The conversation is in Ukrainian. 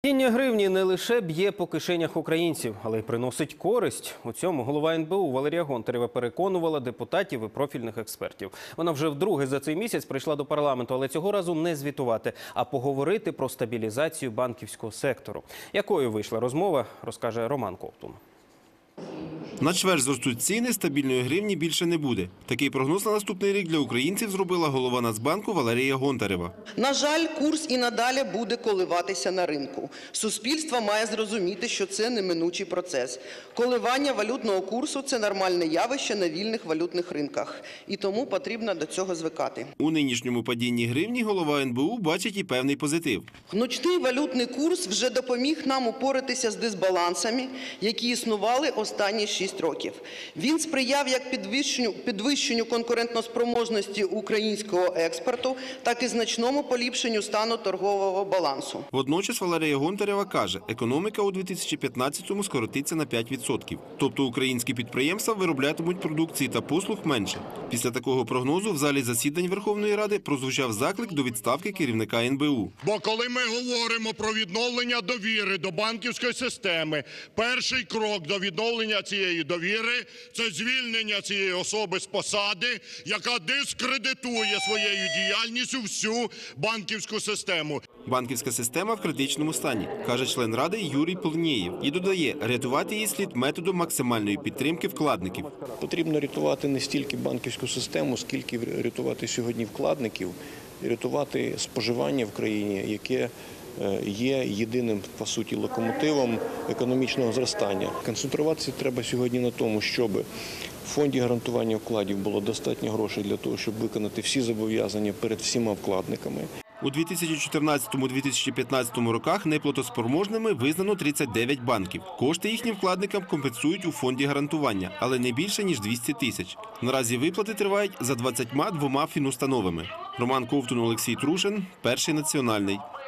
Падіння гривні не лише б'є по кишенях українців, але й приносить користь. У цьому голова НБУ Валерія Гонтарева переконувала депутатів і профільних експертів. Вона вже вдруге за цей місяць прийшла до парламенту, але цього разу не звітувати, а поговорити про стабілізацію банківського сектору. Якою вийшла розмова, розкаже Роман Ковтун. На чверть зростуть ціни, стабільної гривні більше не буде. Такий прогноз на наступний рік для українців зробила голова Нацбанку Валерія Гонтарева. На жаль, курс і надалі буде коливатися на ринку. Суспільство має зрозуміти, що це неминучий процес. Коливання валютного курсу – це нормальне явище на вільних валютних ринках. І тому потрібно до цього звикати. У нинішньому падінні гривні голова НБУ бачить і певний позитив. Гнучкий валютний курс вже допоміг нам упоратися з дисбалансами, які існували останні 6 років. Він сприяв як підвищенню конкурентоспроможності українського експорту, так і значному поліпшенню стану торгового балансу. Водночас Валерія Гонтарева каже, економіка у 2015-му скоротиться на 5%. Тобто українські підприємства вироблятимуть продукції та послуг менше. Після такого прогнозу в залі засідань Верховної Ради прозвучав заклик до відставки керівника НБУ. Бо коли ми говоримо про відновлення довіри до банківської системи, перший крок до відновлення цієї довіри – це звільнення цієї особи з посади, яка дискредитує своєю діяльністю всю банківську систему. Банківська система в критичному стані, каже член Ради Юрій Полнєєв. І додає, рятувати її слід методом максимальної підтримки вкладників. Потрібно рятувати не стільки банківську систему, скільки рятувати сьогодні вкладників, і рятувати споживання в країні, яке є єдиним, по суті, локомотивом економічного зростання. Концентруватися треба сьогодні на тому, щоб в фонді гарантування вкладів було достатньо грошей для того, щоб виконати всі зобов'язання перед всіма вкладниками. У 2014-2015 роках неплатоспроможними визнано 39 банків. Кошти їхнім вкладникам компенсують у фонді гарантування, але не більше, ніж 200 тисяч. Наразі виплати тривають за 22 фінустановами. Роман Ковтун, Олексій Трушин, Перший національний.